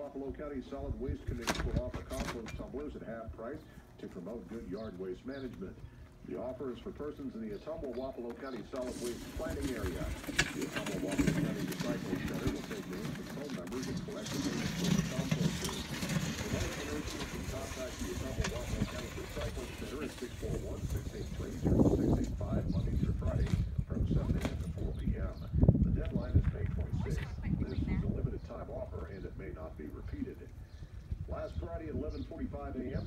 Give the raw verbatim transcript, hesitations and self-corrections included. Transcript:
Wapello County Solid Waste Committee will offer compost tumblers at half price to promote good yard waste management. The offer is for persons in the Ottumwa-Wapello County Solid Waste Planning Area. The Ottumwa-Wapello County Recycling Center will take names and phone numbers and collect the payments from the composters. For more information, you can contact the Ottumwa-Wapello County Recycling Center at six four one, six eight three, zero six eight five, Monday through Friday, from seven a m to four p m The deadline is May twenty-sixth. This is a limited time offer, and it may not be repeated. Last Friday at eleven forty-five a m